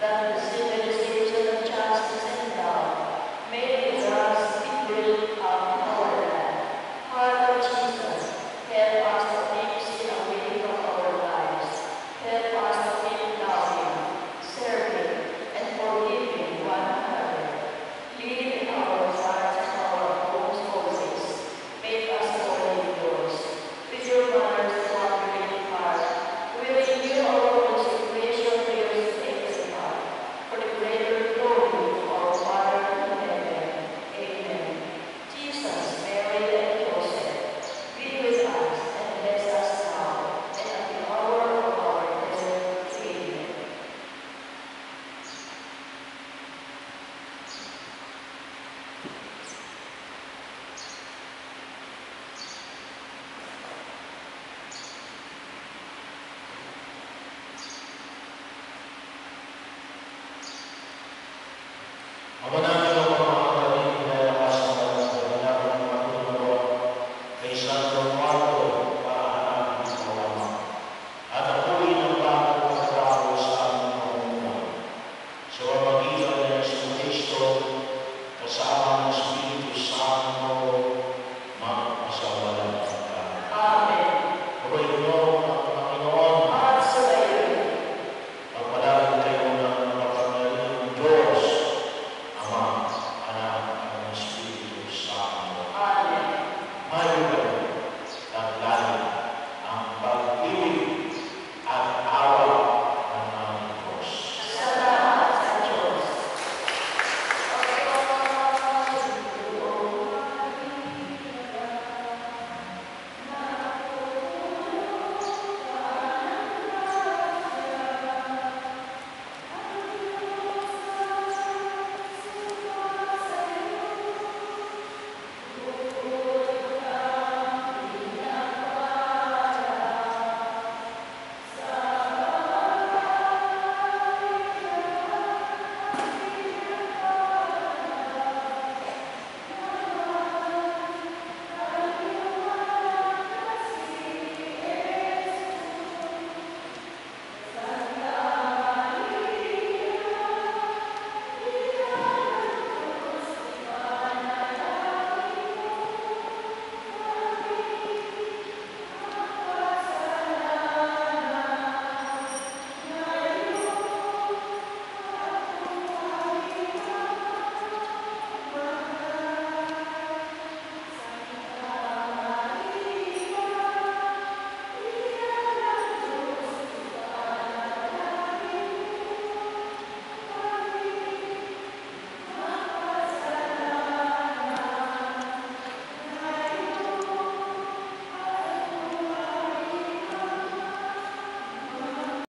that the civilization of justice and love may with us be built up in our land. Heart of Jesus, help us to live in a way of our lives. Help us to live loving, serving, and forgiving one another. Lead in our hearts and our homes always. Make us wholly yours. With your mother's immaculate heart, we will renew our consecration to your sacred heart, for the greater glory of our Father in heaven. Amen. Jesus, Mary, and Joseph, be with us and bless us now and at the hour of our death. Amen. Amo na